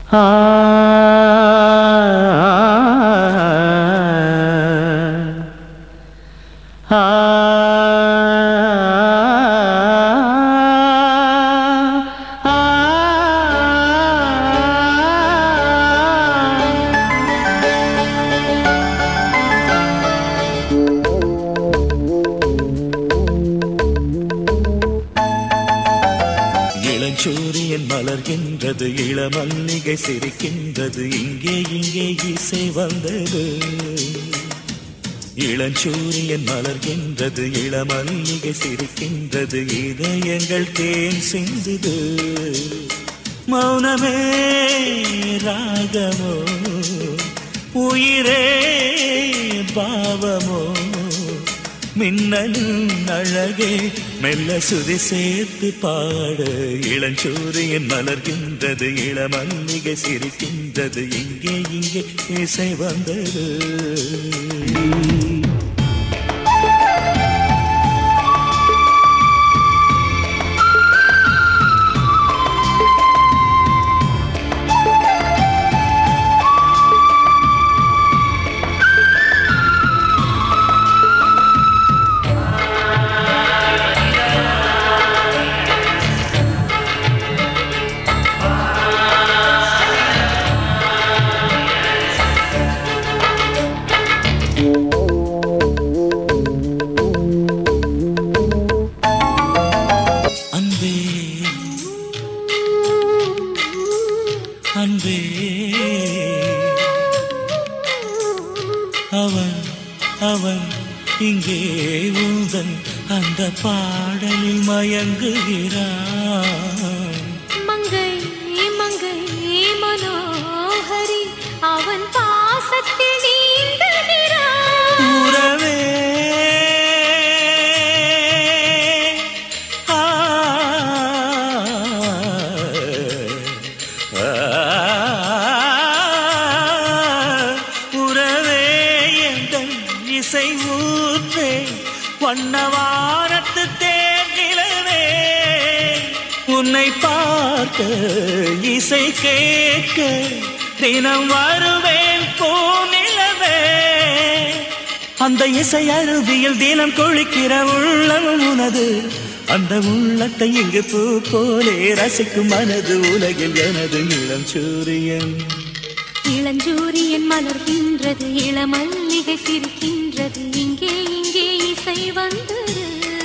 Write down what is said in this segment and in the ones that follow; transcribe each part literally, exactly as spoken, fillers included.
ஆ ஆ இளஞ்சூரியன் மலர்கின்றது, இளமல்லிகை சிரிக்கின்றது, இங்கே இங்கே இசை வந்தது. இளஞ்சூரியன் மலர்கின்றது, இளமல்லிகை சிரிக்கின்றது, இதயங்கள் தேன் சிந்துது. மௌனமே ராகமோ, உயிரே பாவமோ, மின்னலின் அழகே மெல்ல சுதி சேர்த்து பாட. இளஞ்சூரியன் மலர்கின்றது, இளமல்லிகை சிரிக்கின்றது, இங்கே இங்கே இசை வந்தது. அன்பே அவன் அவன் இங்கே உந்தன் அந்த பாடலில் மயங்குகிறான். மங்கை மங்கை மனோஹரி அவன் பாசத்தில் நீந்துகிறான். உறவே இசை ஊற்றே வண்ணவாரத்து தேனிலவே, உன்னை பார்க்க இசை கேட்க தினம் வருவேன் போனிலவே. அந்த இசை அருவியில் தினம் கொழிக்கிற உள்ளம் உனது, அந்த உள்ளத்தை இங்கு பூ போலே ரசிக்கும் மனது உலகில் எனது இளஞ்சூரியன். இளஞ்சூரியன் மலர்கின்றது, இளமல்லிகை சிரிக்கின்றது, இங்கே இங்கே இசை வந்தது.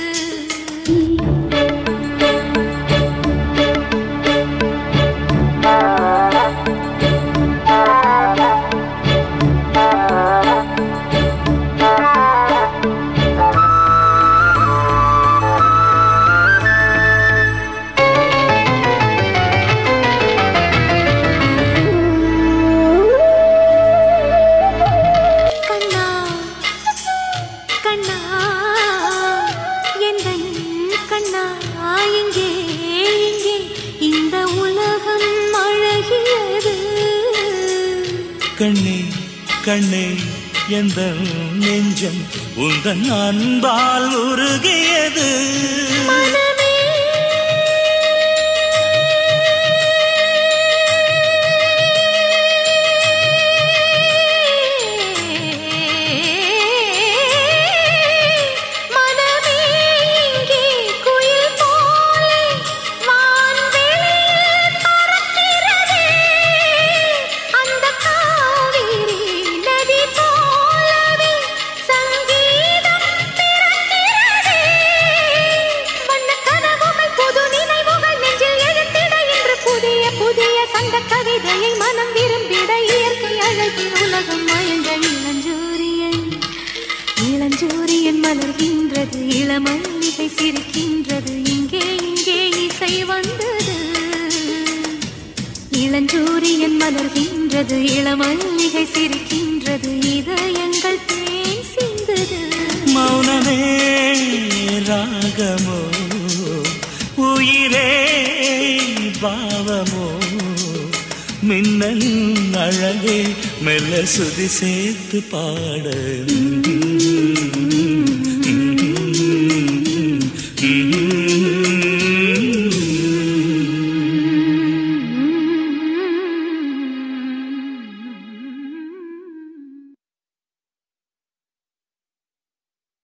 கண்ணே கண்ணே எந்த நெஞ்சம் உந்தன் அன்பால் உருகியது. மனம் விரும்பிட இயற்கை அழகில் உலகம் மயங்க. இளஞ்சூரியன் இளஞ்சூரியன் மலர்கின்றது, இளமல்லிகை சிரிக்கின்றது, இங்கே இங்கே இசை வந்தது. இளஞ்சூரியன் மலர்கின்றது, இளமல்லிகை சிரிக்கின்றது, இதயங்கள் தேன் சிந்தது. மௌனமே ராகமோ, உயிரே பாவமோ, மின்னல் அழகே மெல்ல சுதி சேர்த்து பாட.